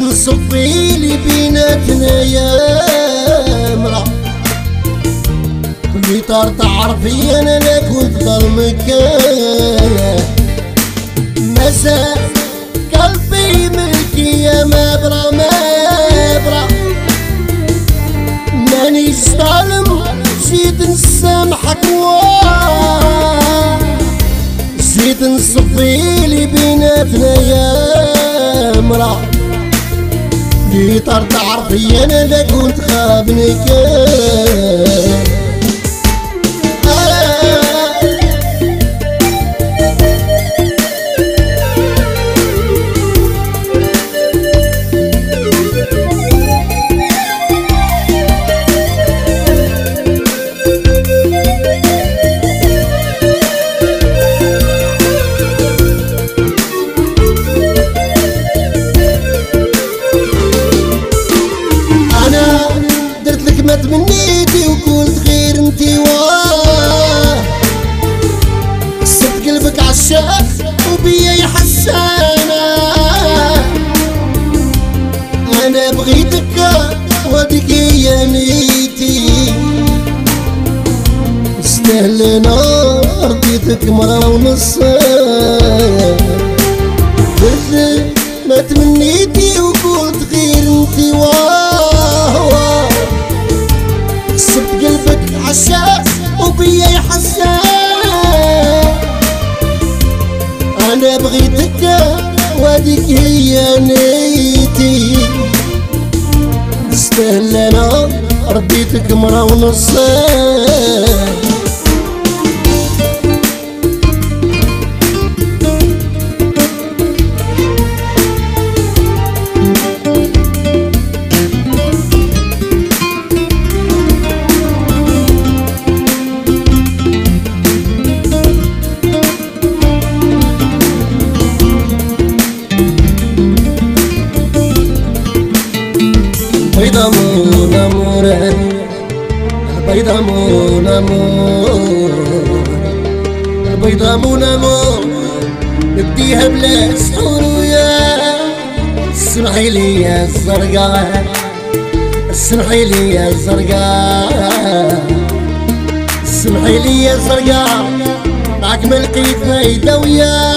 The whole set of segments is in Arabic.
نصفي اللي بيناتنا يا مرا كل طار تعرفي انا لا كنت ظلمك مساء قلبي ملكي يا مبرا مبرا مانيش ظالم زيد نسامحك زيد نصفي اللي بيناتنا يا مرا اللي طار تعرفي انا لا كنت خابنك ما تمنيتي وقلت غير انتي صدق قلبك عشاق وبيا يحسانا انا بغيتك وهاديك هي نيتي استاهل انا رضيتك مرة ونص قلت ما تمنيتي وقلت غير انتي صدق قلبك عشاق وبيا يحسان انا بغيتك وهاديك هي نيتي تستاهل انا رضيتك مرة ونص البيضة مون امور البيضة مون امور البيضة مون امور نديها بلا سحور ويا اسمحي لي يا الزرقاء اسمحي لي يا الزرقاء اسمحي لي يا الزرقاء معك ما لقيت فايدة ويا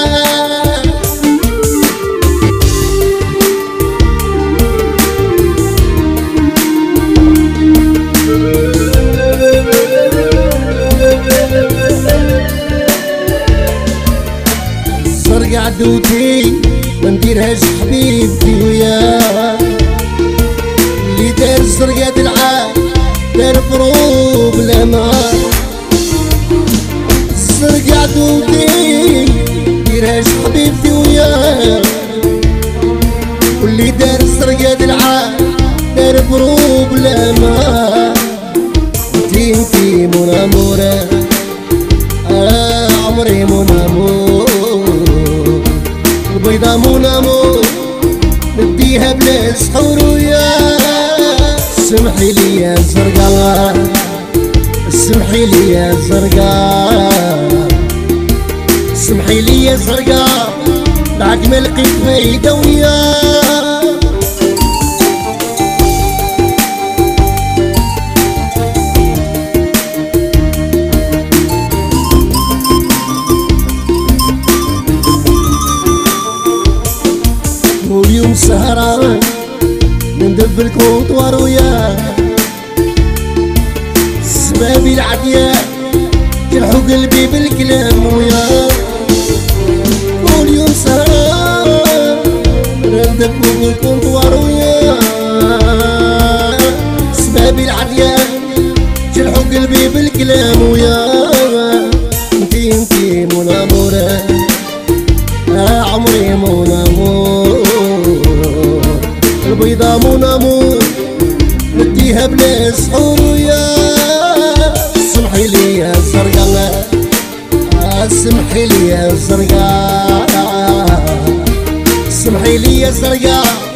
عدوتي ما نديرهاش حبيبتي وياه اللي دار الزرقا دلعاب دار فروب الامان الزرقا عدوتي نديرهاش حبيبتي وياه واللي دار الزرقا دلعاب دار فروب الامان انتي مون امورة عمري مون امور البيضة مون امور نديها بلا سحور ويا سمحي لي يا الزرقاء سمحي لي يا الزرقاء سمحي لي يا الزرقاء بعد ما لقيت فايدة ويا واليوم سهران ندب الكونطوار وياه سبابي العدياء جرحوا قلبي بالكلام وياه واليوم سهران ندب الكونطوار وياه سبابي العدياء جرحوا قلبي بالكلام وياه انتي مون امورة عمري مون امور البيضة مون امور نديها بلا سحور ويا سمحي لي يا الزرقاء سمحي لي يا الزرقاء سمحي لي يا الزرقاء